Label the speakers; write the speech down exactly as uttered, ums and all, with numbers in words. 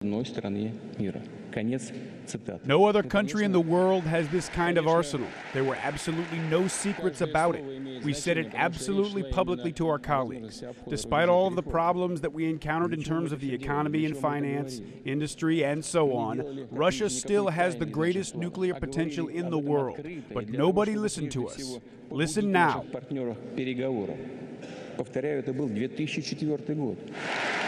Speaker 1: No other country in the world has this kind of arsenal. There were absolutely no secrets about it. We said it absolutely publicly to our colleagues. Despite all of the problems that we encountered in terms of the economy and finance, industry, and so on, Russia still has the greatest nuclear potential in the world. But nobody listened to us. Listen now.
Speaker 2: Повторяю, это был две тысячи четвёртый год.